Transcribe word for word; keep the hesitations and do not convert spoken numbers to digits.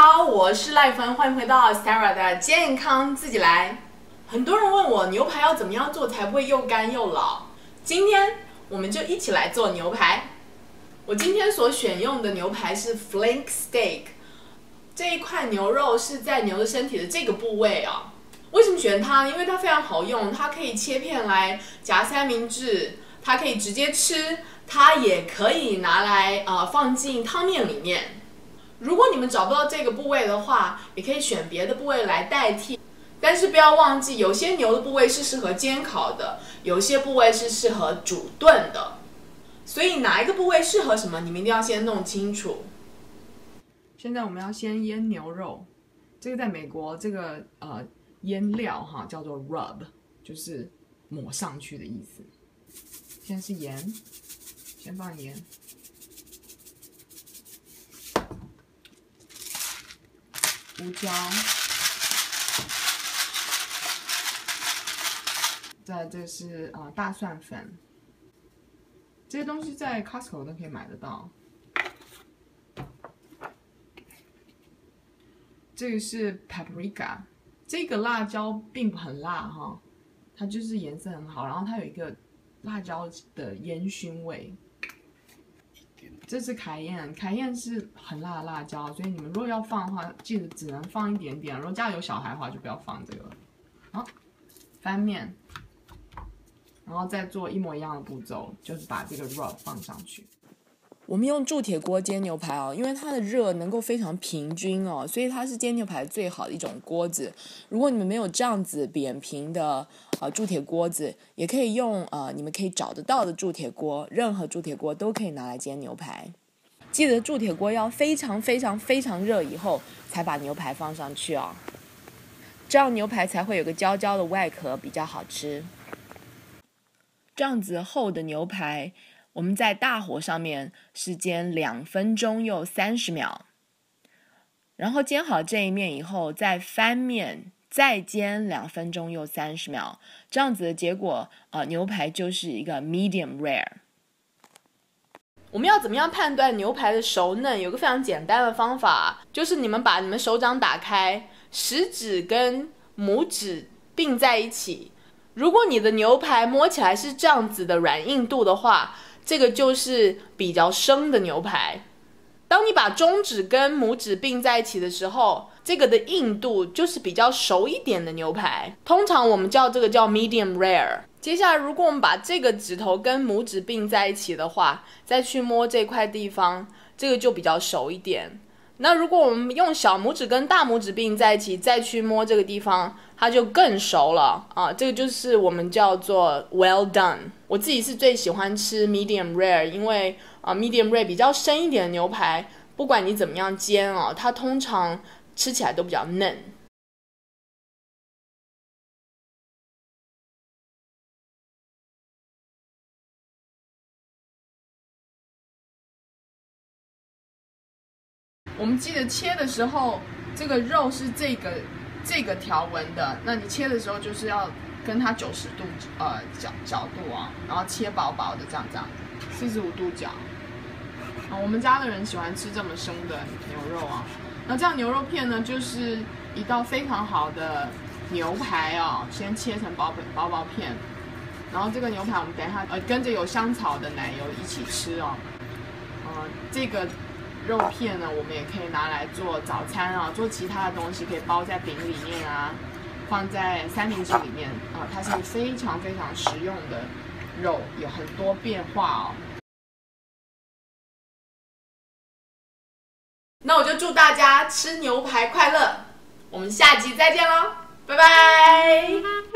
好，我是赖芬，欢迎回到 Sarah 的健康自己来。很多人问我牛排要怎么样做才不会又干又老，今天我们就一起来做牛排。我今天所选用的牛排是 flank steak， 这一块牛肉是在牛的身体的这个部位啊。为什么选它？因为它非常好用，它可以切片来夹三明治，它可以直接吃，它也可以拿来呃放进汤面里面。如果你们找不到这个部位的话，也可以选别的部位来代替。但是不要忘记，有些牛的部位是适合煎烤的，有些部位是适合煮炖的。所以哪一个部位适合什么，你们一定要先弄清楚。现在我们要先腌牛肉，这个在美国这个呃腌料哈叫做 rub， 就是抹上去的意思。现在是盐，先放盐。胡椒，再这是呃大蒜粉，这些东西在 Costco 都可以买得到。这个是 paprika， 这个辣椒并不很辣哈，它就是颜色很好，然后它有一个辣椒的烟熏味。这是凯宴，凯宴是很辣的辣椒，所以你们如果要放的话，记得只能放一点点。如果家里有小孩的话，就不要放这个了。好，翻面，然后再做一模一样的步骤，就是把这个 rub 放上去。我们用铸铁锅煎牛排哦，因为它的热能够非常平均哦，所以它是煎牛排最好的一种锅子。如果你们没有这样子扁平的呃铸铁锅子，也可以用呃你们可以找得到的铸铁锅，任何铸铁锅都可以拿来煎牛排。记得铸铁锅要非常非常非常热以后才把牛排放上去哦，这样牛排才会有个焦焦的外壳，比较好吃。这样子厚的牛排，我们在大火上面是煎两分钟又三十秒，然后煎好这一面以后再翻面，再煎两分钟又三十秒，这样子的结果，呃，牛排就是一个 medium rare。我们要怎么样判断牛排的熟嫩？有个非常简单的方法，就是你们把你们手掌打开，食指跟拇指并在一起。如果你的牛排摸起来是这样子的软硬度的话，这个就是比较生的牛排。当你把中指跟拇指并在一起的时候，这个的硬度就是比较熟一点的牛排。通常我们叫这个叫 medium rare。接下来如果我们把这个指头跟拇指并在一起的话，再去摸这块地方，这个就比较熟一点。那如果我们用小拇指跟大拇指并在一起，再去摸这个地方，它就更熟了啊！这个就是我们叫做 well done。我自己是最喜欢吃 medium rare， 因为啊 medium rare 比较深一点的牛排，不管你怎么样煎啊，它通常吃起来都比较嫩。我们记得切的时候，这个肉是这个这个条纹的，那你切的时候就是要跟它九十度呃角角度啊，然后切薄薄的这样这样，四十五度角。啊，我们家的人喜欢吃这么生的牛肉啊。那这样牛肉片呢，就是一道非常好的牛排哦，先切成薄薄薄片，然后这个牛排我们等一下呃跟着有香草的奶油一起吃哦。呃，这个。肉片呢，我们也可以拿来做早餐啊，做其他的东西，可以包在饼里面啊，放在三明治里面啊，它是非常非常实用的肉，有很多变化哦。那我就祝大家吃牛排快乐，我们下集再见喽，拜拜。